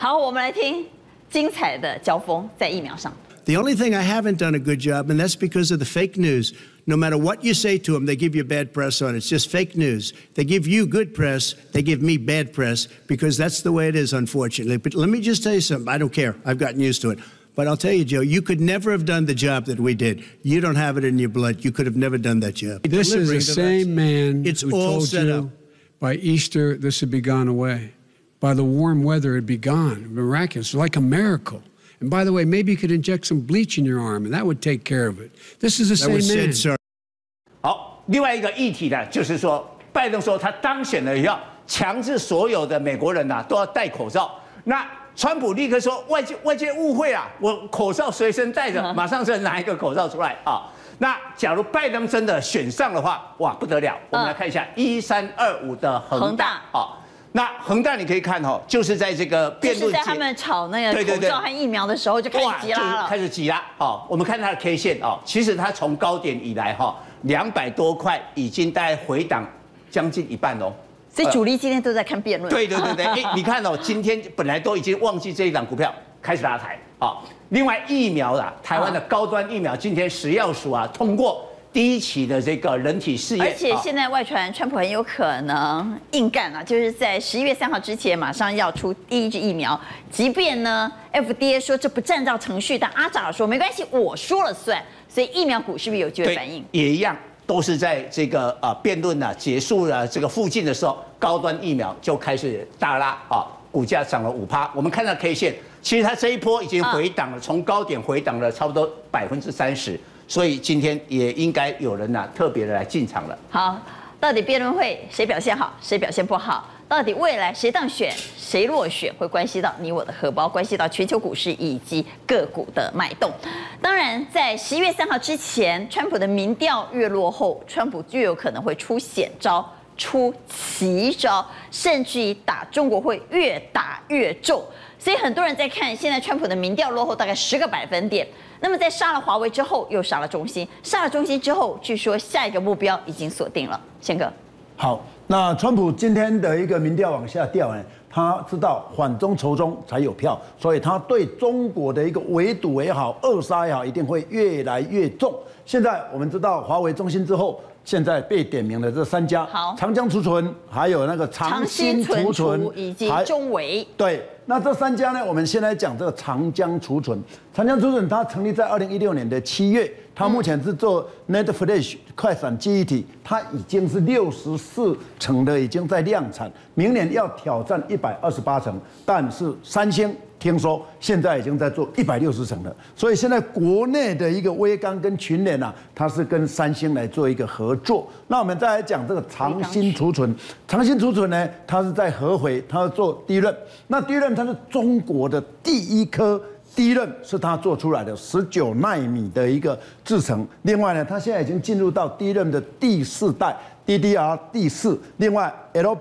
好，我们来听精彩的交锋在疫苗上。 The only thing I haven't done a good job, and that's because of the fake news. No matter what you say to them, they give you bad press on it. It's just fake news. They give you good press, they give me bad press, because that's the way it is, unfortunately. But let me just tell you something. I don't care. I've gotten used to it. But I'll tell you, Joe, you could never have done the job that we did. You don't have it in your blood. You could have never done that job. This is the same man it's who all told set you up. by Easter this would be gone away. By the warm weather, it'd be gone. Miraculous, like a miracle. And by the way, maybe you could inject some bleach in your arm, and that would take care of it. This is the That was same man. Sid, sir. 好，另外一个议题呢，就是说，拜登说他当选了以后，强制所有的美国人呐都要戴口罩。那川普立刻说外界误会啊，我口罩随身带着，马上就拿一个口罩出来啊。那假如拜登真的选上的话，哇不得了！我们来看一下1325的恒大啊。那恒大你可以看哈，就是在这个辩论， 就是在他们炒那个口罩和疫苗的时候就开始急拉了， 开始急拉哦。我们看它的 K 线哦，其实它从高点以来哈，200多块已经大概回档将近一半哦。 所以主力今天都在看辩论。 对，你看哦，今天本来都已经忘记这一档股票，开始拉抬啊。另外疫苗啦，台湾的高端疫苗，今天食药署啊通过第1期的这个人体试验， 而且现在外传川普很有可能硬干啊，就是在11月3号之前马上要出第1剂疫苗，即便呢 FDA 说这不按照程序，但阿扎尔说没关系，我说了算，所以疫苗股是不是有机会反应？ 也一样，都是在这个辩论结束了这个附近的时候，高端疫苗就开始大拉啊，股价涨了5%。我们看到 K 线，其实它这一波已经回档了，从高点回档了差不多30%。所以今天也应该有人特别的来进场了。 好，到底辩论会谁表现好，谁表现不好？到底未来谁当选，谁落选，会关系到你我的荷包，关系到全球股市以及个股的脉动。当然，在11月3号之前，川普的民调越落后，川普越有可能会出险招、出奇招，甚至于打中国会越打越重。所以很多人在看，现在川普的民调落后大概10个百分点。那么在杀了华为之后，又杀了中兴，杀了中兴之后，据说下一个目标已经锁定了。宪哥， 好，那川普今天的一个民调往下掉呢，他知道反中仇中才有票，所以他对中国的一个围堵也好、扼杀也好，一定会越来越重。现在我们知道华为、中兴之后，现在被点名的这3家，长江储存，还有那个长兴储存以及中微， 对。那这3家呢？我们先来讲这个长江储存。长江储存它成立在2016年的7月，它目前是做 NAND Flash 快闪记忆体，它已经是64成的已经在量产，明年要挑战128成，但是三星听说现在已经在做160成了，所以现在国内的一个威刚跟群联啊，它是跟三星来做一个合作。那我们再来讲这个长兴储存，长兴储存呢，它是在合肥，它是做DRAM，那DRAM它是中国的第1颗。DRAM是它做出来的19奈米的一个制程，另外呢，它现在已经进入到 DRAM 的第4代 DDR 第4，另外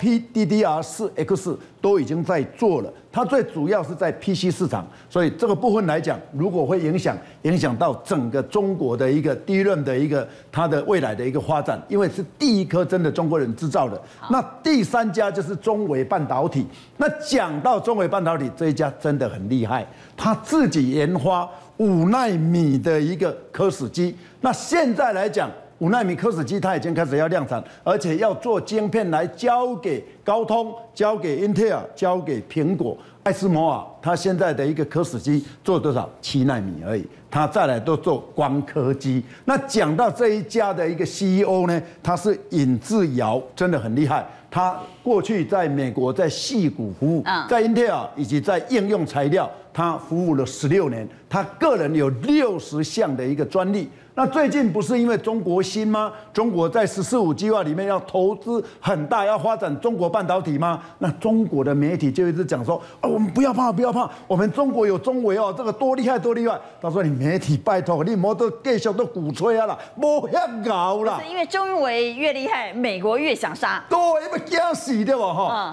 LPDDR4X 都已经在做了。它最主要是在 PC 市场，所以这个部分来讲，如果会影响到整个中国的一个 DRAM 的一个它的未来的一个发展，因为是第1颗真的中国人制造的。那第3家就是中微半导体。那讲到中微半导体这一家真的很厉害，它自己研发5奈米的一个刻蚀机。那现在来讲，5奈米刻蚀机它已经开始要量产，而且要做晶片来交给高通、交给 Intel、交给苹果。艾斯摩尔它现在的一个刻蚀机做多少？7奈米而已。它再来都做光刻机。那讲到这一家的一个 CEO 呢，他是尹志尧，真的很厉害。他过去在美国在矽谷服务，在 Intel 以及在应用材料，他服务了16年。他个人有60项的一个专利。那最近不是因为中国芯吗？中国在“14-5”计划里面要投资很大，要发展中国半导体吗？那中国的媒体就一直讲说，我们不要怕，我们中国有中微哦，这个多厉害。他说你媒体拜托，你莫都继续都鼓吹啊啦，莫遐搞啦。 是因为中微越厉害，美国越想杀。 对，因为惊死对吧？哈，所以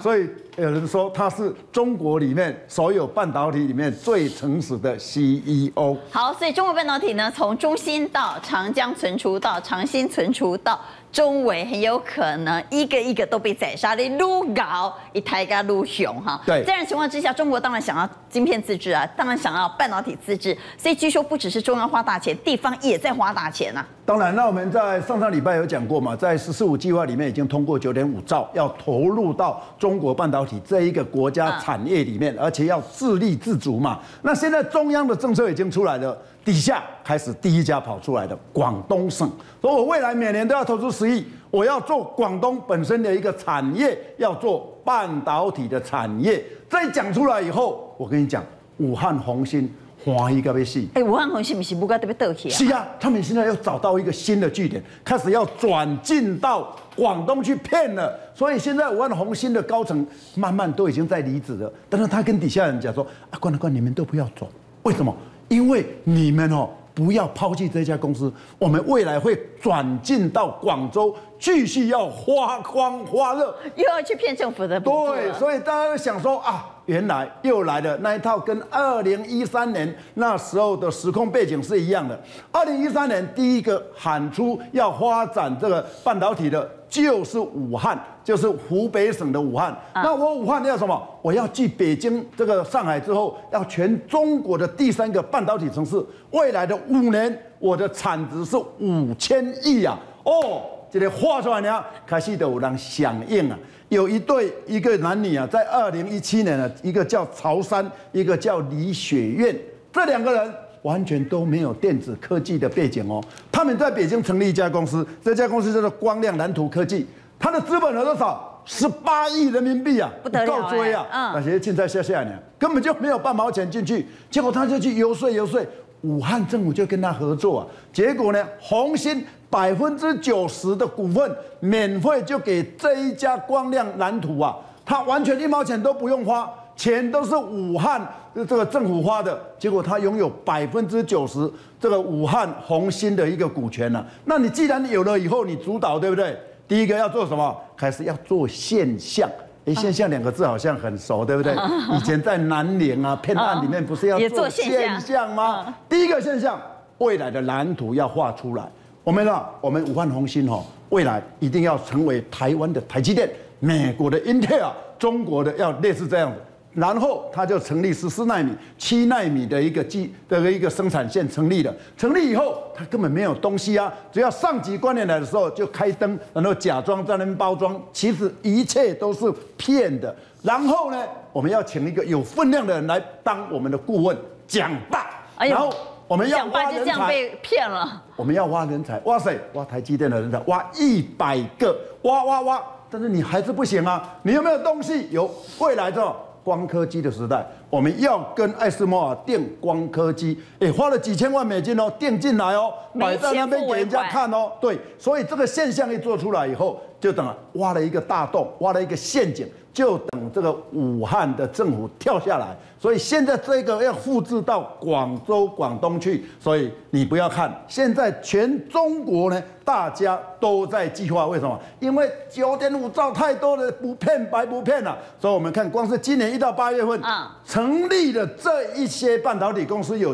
有人说他是中国里面所有半导体里面最诚实的 CEO。 好，所以中国半导体呢，从中芯到长江存储到长兴存储到中微，很有可能一个一个都被宰杀的撸高一台个撸熊哈。 对， 这样的情况之下，中国当然想要晶片自制啊，当然想要半导体自制，所以据说不只是中央花大钱，地方也在花大钱啊。 当然，那我们在上礼拜有讲过嘛，在“14·5”计划里面已经通过9.5兆，要投入到中国半导体这一个国家产业里面，而且要自立自足嘛。那现在中央的政策已经出来了，底下开始第一家跑出来的广东省，说我未来每年都要投资10亿，我要做广东本身的一个产业，要做半导体的产业。这一讲出来以后，我跟你讲，武汉宏芯。欢喜到要死！ 武汉宏芯不是不该特别得起啊？ 是啊，他们现在又找到一个新的据点，开始要转进到广东去骗了。所以现在武汉宏芯的高层慢慢都已经在离职了，但是他跟底下人讲说：“啊，关，你们都不要走，为什么？因为你们不要抛弃这家公司，我们未来会转进到广州，继续要花光花热， 又要去骗政府的补助了。 对，所以大家想说啊，原来又来了那一套，跟2013年那时候的时空背景是一样的。2013年第一个喊出要发展这个半导体的，就是武汉，就是湖北省的武汉。那我武汉要什么？我要继北京、这个上海之后，要全中国的第3个半导体城市。未来的5年，我的产值是5000亿啊！哦，这个画出来呢，开始都有人响应啊。有一个男女啊，在2017年呢，一个叫曹山，一个叫李雪苑，这2个人完全都没有电子科技的背景哦。他们在北京成立一家公司，这家公司叫做光亮蓝图科技，它的资本额多少？18亿人民币啊， 不得了够追啊！那些现在下呢，根本就没有半毛钱进去，结果他就去游说，武汉政府就跟他合作啊，结果呢，宏芯90%的股份免费就给这一家光亮蓝图啊，他完全1毛钱都不用花，钱都是武汉这个政府花的，结果他拥有90%这个武汉宏芯的一个股权啊。那你既然有了以后，你主导对不对？第一个要做什么？开始要做现象。现象2个字好像很熟，对不对？以前在南岭啊骗案里面不是要做现象吗？第一个现象，未来的蓝图要画出来。我们武汉宏芯未来一定要成为台湾的台积电、美国的 Intel、中国的要类似这样子。然后他就成立14奈米、7奈米的一个生产线成立了。成立以后，他根本没有东西啊，只要上级官员来的时候就开灯，然后假装在那边包装，其实一切都是骗的。然后呢，我们要请一个有分量的人来当我们的顾问，讲吧。然后我们要挖人才， 就这样被骗了。 我们要挖人才，挖谁？挖台积电的人才，挖100个，挖。但是你还是不行啊！你有没有东西？有，未来的光刻机的时代，我们要跟艾斯摩尔订光刻机，花了几千万美金哦，订进来哦，摆在那边给人家看哦。对，所以这个现象一做出来以后，就等挖了一个大洞，挖了一个陷阱，就等这个武汉的政府跳下来。所以现在这个要复制到广州、广东去，所以你不要看，现在全中国呢，大家都在计划。为什么？因为9.5兆太多了，不骗白不骗了。所以我们看，光是今年1到8月份，成立的这一些半导体公司有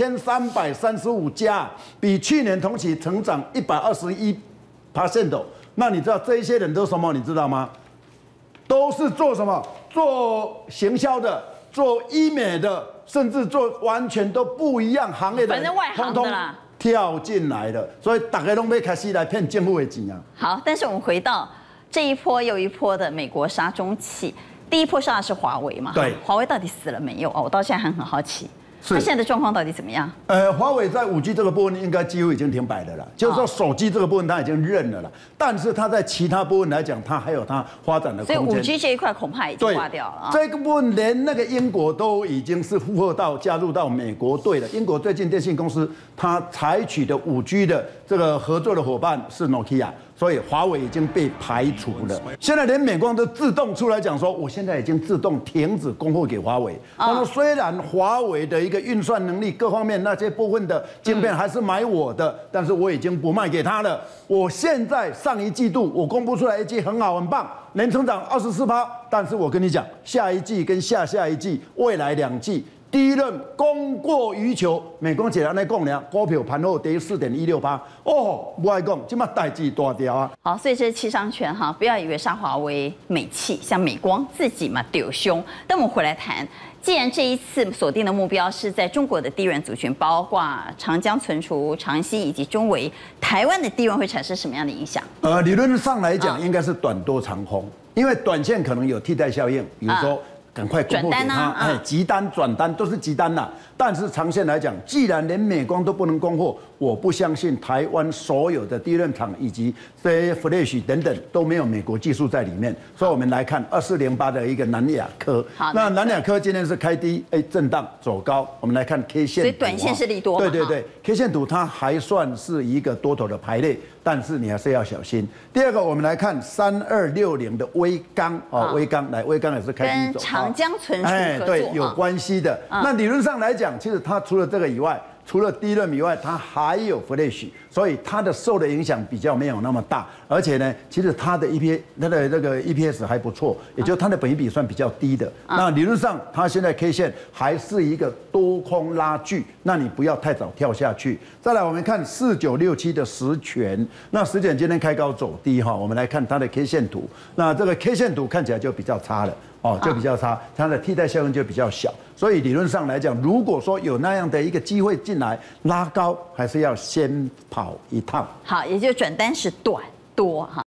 9335家，比去年同期成长121%。那你知道这一些人都什么？你知道吗？都是做什么？做行销的。做医美的，甚至做完全都不一样行业的， 反正外行的啦， 跳进来了，所以大家都要开始来骗政府的钱啊。 好，但是我们回到这一波又一波的美国杀中企，第一波杀的是华为嘛？ 对， 华为到底死了没有啊？我到现在还很好奇。那现在的状况到底怎么样？ 华为在5G 这个部分应该几乎已经停摆了啦，就是说手机这个部分它已经认了啦，但是它在其他部分来讲，它还有它发展的空间。 所以5G 这一块恐怕已经挂掉了。 这个部分连那个英国都已经是附和到加入到美国队了。英国最近电信公司它采取的5G 的这个合作的伙伴是 Nokia， 所以华为已经被排除了。现在连美光都自动出来讲说，我现在已经自动停止供货给华为。他说，虽然华为的一个运算能力各方面那些部分的晶片还是买我的，但是我已经不卖给他了。我现在上一季度我公布出来一季很好很棒，年成长24%，但是我跟你讲，下一季跟下下一季未来2季。第一轮供过于求，美光简单来讲呢，股票盘后跌4.168%。哦，不爱讲，这么代志大条啊！ 好，所以这是七伤拳哈，不要以为杀华为美气，像美光自己嘛丢凶。但我们回来谈，既然这一次锁定的目标是在中国的低润族群，包括长江存储、长熙以及中微，台湾的低润会产生什么样的影响？ 理论上来讲，应该是短多长空，因为短线可能有替代效应，比如说。赶快供货给他，急单转单都是急单啦。但是长线来讲，既然连美光都不能供货，我不相信台湾所有的低润厂以及这些 Flash 等等都没有美国技术在里面。所以我们来看2408的一个南亚科，那南亚科今天是开低，震荡走高。我们来看 K 线图， 所以短线是利多。 对 ，K 线图它还算是一个多头的排列，但是你还是要小心。第二个，我们来看3260的微钢微钢也是开低走高。 长江存储合作， 对，有关系的。那理论上来讲，其实它除了这个以外，除了低润以外，它还有 Flash， 所以它的受的影响比较没有那么大。而且呢，其实它的它的这个 EPS 还不错，也就是它的本益比算比较低的。那理论上，它现在 K 线还是一个多空拉锯，那你不要太早跳下去。再来，我们看4967的实权，那实权今天开高走低哈，我们来看它的 K 线图，那这个 K 线图看起来就比较差了。就比较差，它的替代效应就比较小，所以理论上来讲，如果说有那样的一个机会进来拉高，还是要先跑一趟。 好，也就转单是短多哈。